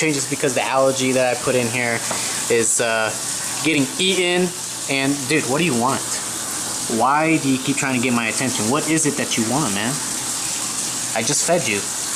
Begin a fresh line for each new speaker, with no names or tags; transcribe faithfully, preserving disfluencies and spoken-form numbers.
changes because the algae that I put in here is uh, getting eaten. And dude, what do you want? Why do you keep trying to get my attention? What is it that you want, man? I just fed you.